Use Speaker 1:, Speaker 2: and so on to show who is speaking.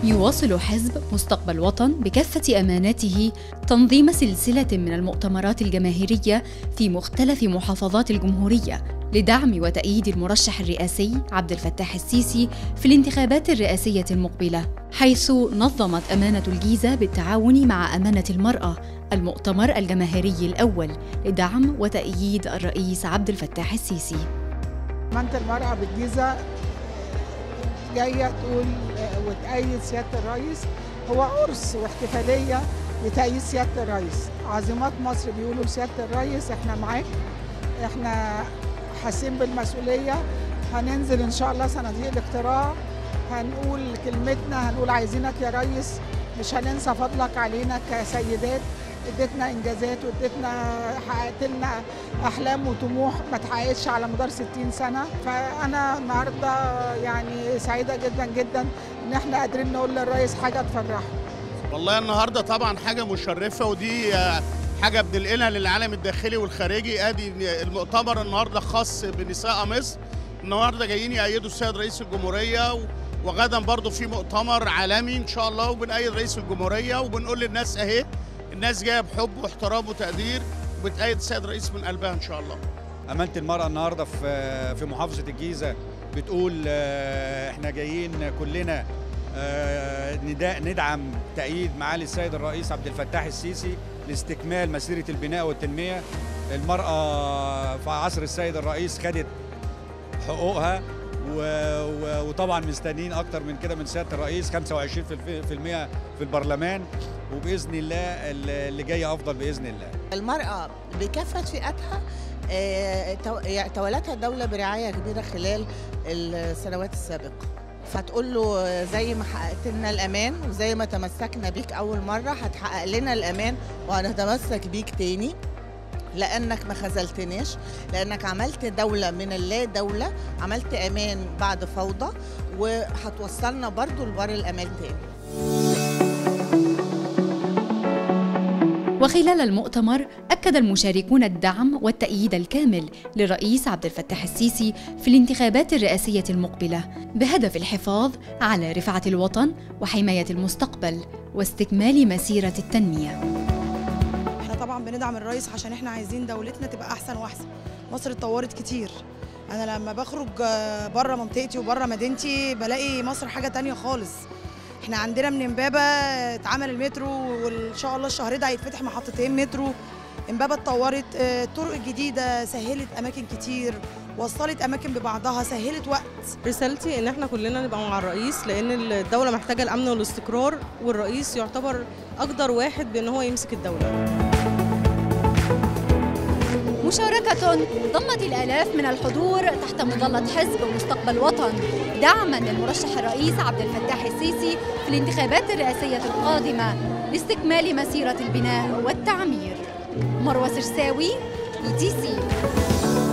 Speaker 1: يواصل حزب مستقبل وطن بكافة أماناته تنظيم سلسلة من المؤتمرات الجماهيرية في مختلف محافظات الجمهورية لدعم وتأييد المرشح الرئاسي عبد الفتاح السيسي في الانتخابات الرئاسية المقبلة، حيث نظمت أمانة الجيزة بالتعاون مع أمانة المرأة المؤتمر الجماهيري الأول لدعم وتأييد الرئيس عبد الفتاح السيسي.
Speaker 2: أمانة المرأة بالجيزة جاية تقول وتأيد سيادة الرئيس، هو عرس واحتفالية لتأييد سيادة الرئيس. عظيمات مصر بيقولوا لسيادة الرئيس احنا معاك، احنا حاسين بالمسؤولية، هننزل ان شاء الله صناديق الاقتراع، هنقول كلمتنا، هنقول عايزينك يا ريس، مش هننسى فضلك علينا كسيدات، اديتنا انجازات واديتنا حققت لنا احلام وطموح ما اتحققتش على مدار 60 سنه. فانا النهارده يعني سعيده جدا جدا ان احنا قادرين نقول للرئيس حاجه تفرحه.
Speaker 3: والله النهارده طبعا حاجه مشرفه، ودي حاجه بننقلها للعالم الداخلي والخارجي. ادي المؤتمر النهارده خاص بنساء مصر، النهارده جايين يأيدوا السيد رئيس الجمهوريه، وغدا برضو في مؤتمر عالمي ان شاء الله وبنأيد رئيس الجمهوريه، وبنقول للناس اهي الناس جايه بحب واحترام وتقدير وبتأيد السيد الرئيس من قلبها ان شاء الله.
Speaker 4: أمانة المرأة النهارده في محافظة الجيزة بتقول احنا جايين كلنا ندعم تأييد معالي السيد الرئيس عبد الفتاح السيسي لاستكمال مسيرة البناء والتنمية. المرأة في عصر السيد الرئيس خدت حقوقها، وطبعا مستنيين اكتر من كده من سياده الرئيس، 25% في البرلمان، وباذن الله اللي جاي افضل باذن الله.
Speaker 5: المراه بكافه فئاتها تولتها الدوله برعايه كبيره خلال السنوات السابقه، فتقول له زي ما حققت لنا الامان وزي ما تمسكنا بيك اول مره هتحقق لنا الامان وهنتمسك بيك تاني، لأنك ما خذلتناش، لأنك عملت دولة من اللا دولة، عملت أمان بعد فوضى، وهتوصلنا برضو لبر الأمان تاني.
Speaker 1: وخلال المؤتمر أكد المشاركون الدعم والتأييد الكامل للرئيس عبد الفتاح السيسي في الانتخابات الرئاسية المقبلة بهدف الحفاظ على رفعة الوطن وحماية المستقبل واستكمال مسيرة التنمية.
Speaker 6: طبعا بندعم الرئيس عشان احنا عايزين دولتنا تبقى احسن واحسن. مصر اتطورت كتير، انا لما بخرج بره منطقتي وبره مدينتي بلاقي مصر حاجه تانية خالص. احنا عندنا من امبابه اتعمل المترو، وان شاء الله الشهر ده هيتفتح محطتين مترو. امبابه اتطورت، الطرق الجديده سهلت اماكن كتير، وصلت اماكن ببعضها، سهلت وقت.
Speaker 7: رسالتي ان احنا كلنا نبقى مع الرئيس، لان الدوله محتاجه الامن والاستقرار، والرئيس يعتبر اقدر واحد بان هو يمسك الدوله.
Speaker 1: مشاركة ضمت الآلاف من الحضور تحت مظلة حزب مستقبل وطن دعماً للمرشح الرئيس عبد الفتاح السيسي في الانتخابات الرئاسية القادمة لاستكمال مسيرة البناء والتعمير. مروة سرساوي، ETC.